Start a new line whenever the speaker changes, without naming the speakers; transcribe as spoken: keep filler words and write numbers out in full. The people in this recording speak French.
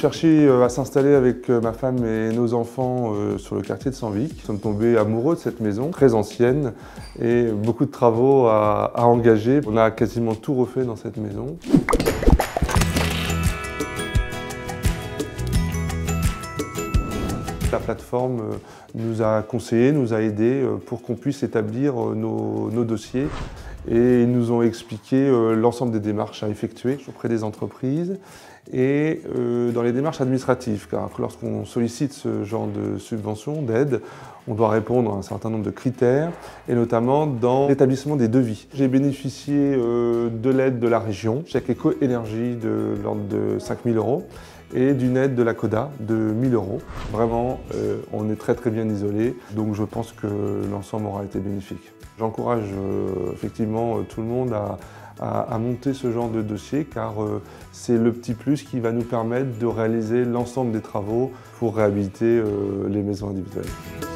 cherché à s'installer avec ma femme et nos enfants sur le quartier de Senvic. Nous sommes tombés amoureux de cette maison, très ancienne, et beaucoup de travaux à, à engager. On a quasiment tout refait dans cette maison. La plateforme nous a conseillé, nous a aidés pour qu'on puisse établir nos, nos dossiers. Et ils nous ont expliqué l'ensemble des démarches à effectuer auprès des entreprises et dans les démarches administratives, car lorsqu'on sollicite ce genre de subvention, d'aide, on doit répondre à un certain nombre de critères, et notamment dans l'établissement des devis. J'ai bénéficié de l'aide de la région, chèque éco-énergie de l'ordre de cinq mille euros, et d'une aide de la CODA de mille euros. Vraiment, euh, on est très très bien isolé, donc je pense que l'ensemble aura été bénéfique. J'encourage euh, effectivement tout le monde à, à, à monter ce genre de dossier, car euh, c'est le petit plus qui va nous permettre de réaliser l'ensemble des travaux pour réhabiliter euh, les maisons individuelles.